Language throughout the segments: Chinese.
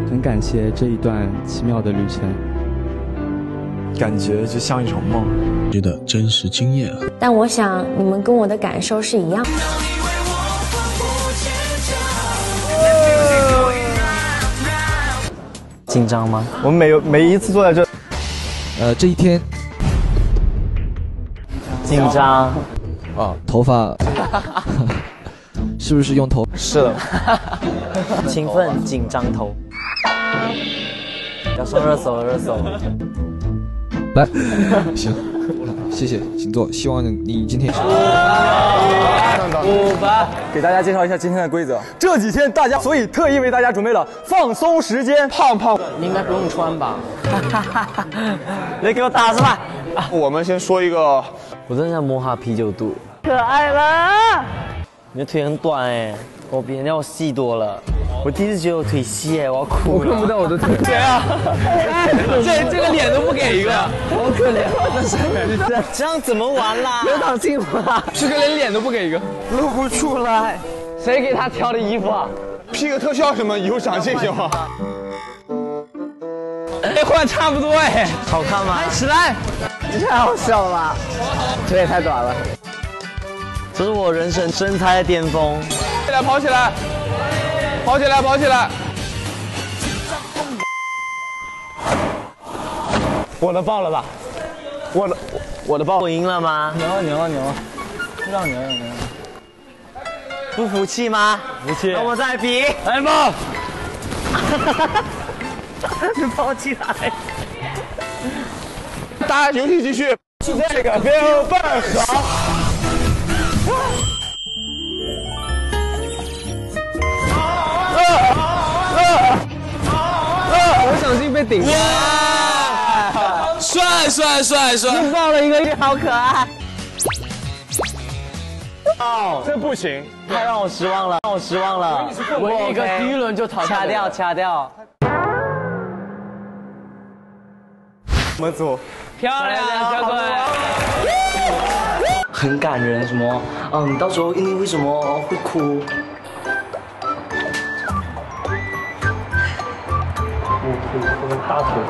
很感谢这一段奇妙的旅程， 感觉就像一场梦， 值得真实经验。 但我想你们跟我的感受是一样的。 紧张吗？ 我们每一次坐在这， 这一天紧张啊，头发是不是用头？ 是的， 勤奋紧张头，要上热搜热搜。 来，行，谢谢，请坐。希望你今天 500，给大家介绍一下今天的规则。这几天大家所以特意为大家准备了放松时间。胖胖， 你应该不用穿吧？你给我打出来！ 我们先说一个， 我真的想摸下啤酒肚，可爱了。你的腿很短哎，我比人家我细多了。我第一次觉得我腿细哎，我要哭了。 我看不到我的腿。 对啊，这个脸都不给一个，好可怜。这样怎么玩啦？有场进吗？ 是个连脸都不给一个， 露不出来。谁给他挑的衣服啊 ？P 个特效什么有长进行吗？ 哎，换差不多哎， 好看吗？ 起来， 这太好笑了吧？腿也太短了。这是我人生身材的巅峰。 跑起来，跑起来，跑起来！ 我的爆了吧？我的爆！ 我赢了吗？ 牛了，牛了，牛了！让牛了，牛了！ 不服气吗？ 服气！ 那我再比。 来吧！ 你跑起来！ 大家游戏继续。 这个没有办法。我想进被顶了。 帅！ 又爆了一个，好可爱。 哦，这不行， 太让我失望了，我一个第一轮就淘汰，掐掉。 我们组漂亮，小鬼。很感人，什么？你到时候一定为什么会哭？我的大腿。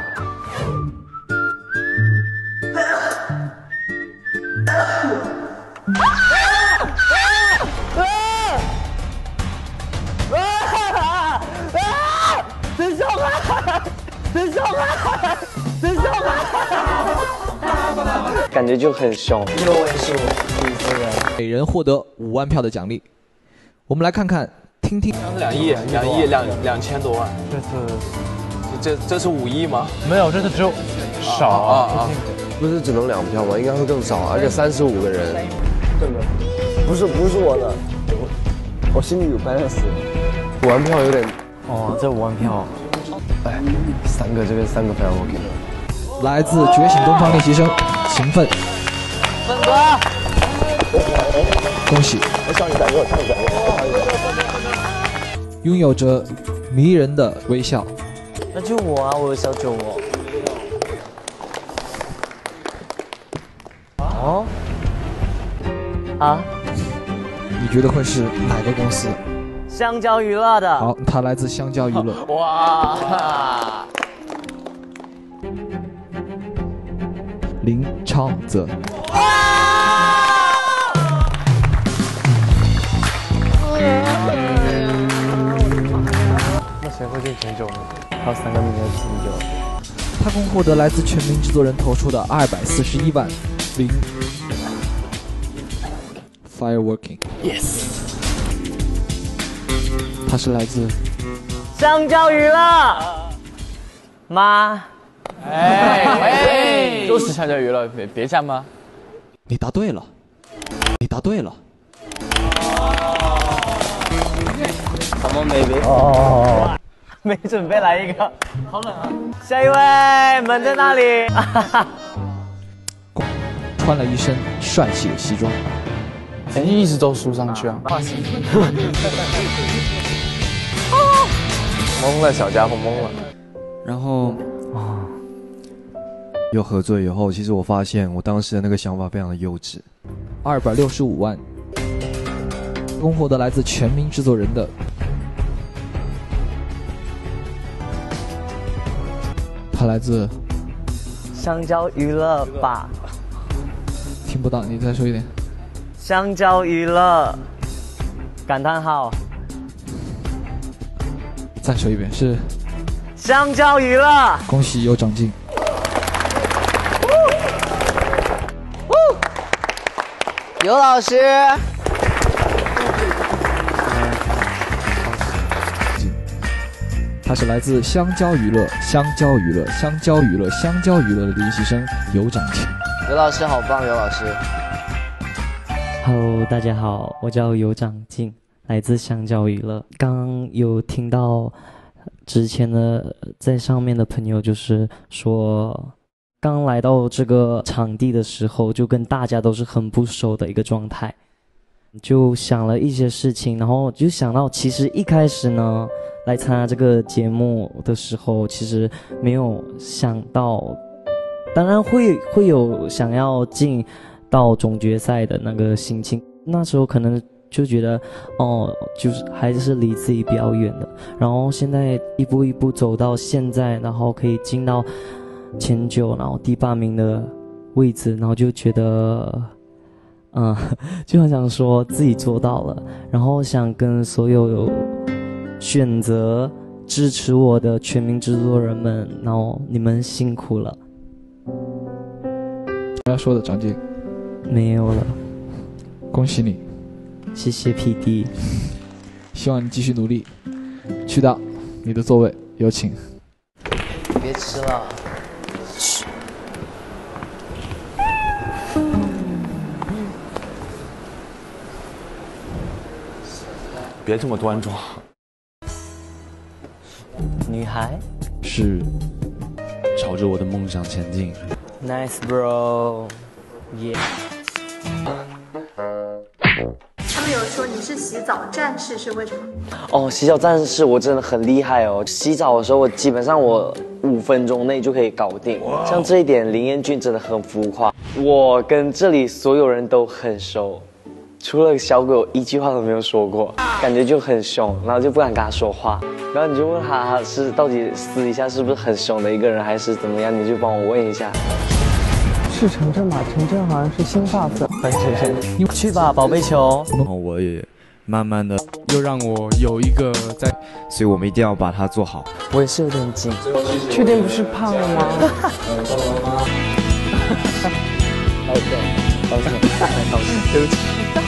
感觉就很凶。6位数第4人， 每人获得5万票的奖励。我们来看看，听听。 2亿，2000多万。这是5亿吗？ 没有，这次只有少啊！ 不是只能2票吗？应该会更少，而且35个人。真的，不是我的，我心里有 balance。5万票有点。 哦，这5万票。 哎，3个这边3个非常 OK。 来自觉醒东方练习生，勤奋。 奋哥， 恭喜！拥有着迷人的微笑。 那就我啊，我有小酒窝。哦？啊？ 你觉得会是哪个公司？ 香蕉娱乐的。 好，它来自香蕉娱乐。 哇！ 林昌泽。 那谁会进前9呢？ 还有3个名额进9。 他共获得来自全民制作人投出的241万0 Fireworking。Yes。他是来自香蕉娱乐。妈。 哎，就是香蕉娱乐，别站吗？ 你答对了， 什么没别？哦，没准备来一个，好冷啊！下一位，门在那里。 穿了一身帅气的西装， 一直都输上去啊！ 懵了，小家伙懵了。 然后又喝醉以后，其实我发现我当时的那个想法非常的幼稚。 265万，共获得来自全民制作人的他来自香蕉娱乐吧。 听不到，你再说一点。 香蕉娱乐，感叹号。 再说一遍，是香蕉娱乐。 恭喜有长进。 尤老师。 他是来自香蕉娱乐的实习生有长进。 尤老师好棒，尤老师。 Hello， 大家好，我叫有长进，来自香蕉娱乐。刚有听到之前的在上面的朋友就是说，刚来到这个场地的时候，就跟大家都是很不熟的一个状态，就想了一些事情，然后就想到其实一开始呢，来参加这个节目的时候，其实没有想到，当然会有想要进到总决赛的那个心情。那时候可能就觉得就是还是离自己比较远的，然后现在一步一步走到现在，然后可以进到前9，然后第8名的位置，然后就觉得就很想说自己做到了，然后想跟所有选择支持我的全民制作人们，然后你们辛苦了。 要说的长进没有了， 恭喜你， 谢谢 PD， 希望你继续努力，去到你的座位，有请。 别吃了。 别这么端庄。 女孩是朝着我的梦想前进。 ，Nice bro， 耶、 他们有说你是洗澡战士，是为什么？ 洗澡战士我真的很厉害哦！洗澡的时候，我基本上5分钟内就可以搞定。像这一点，林彦俊真的很浮夸。我跟这里所有人都很熟，除了小狗一句话都没有说过，感觉就很凶，然后就不敢跟他说话。然后你就问他是到底私底下是不是很凶的一个人，还是怎么样？你就帮我问一下。 是程程吧？程程好像是新发色。 你去吧，宝贝球。 然后我也慢慢的又让我有一个在，所以我们一定要把它做好。 我也是有点紧。 确定不是胖了吗？ 抱歉，对不起。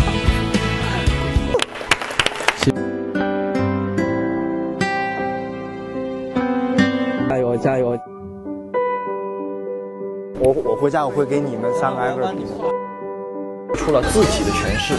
加油加油！ 我回家我会给你们3个挨个比，出了自己的诠释。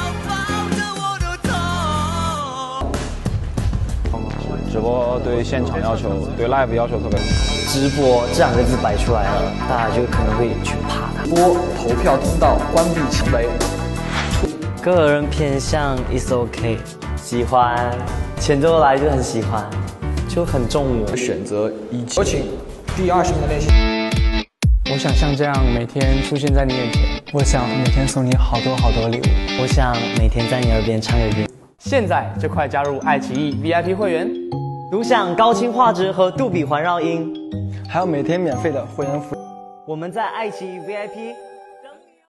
直播对现场要求，对 live 要求特别高。 直播这2个字摆出来了，大家就可能会去怕它。 投票通道关闭起来。 个人偏向 is OK， 喜欢，前奏来就很喜欢，就很中我。 选择1级，有请第20名的练习。 我想像这样每天出现在你眼前，我想每天送你好多好多礼物， 我想每天在你耳边唱个歌。 现在就快加入爱奇艺 VIP 会员， 独享高清画质和杜比环绕音， 还有每天免费的会员服务。 我们在爱奇艺 VIP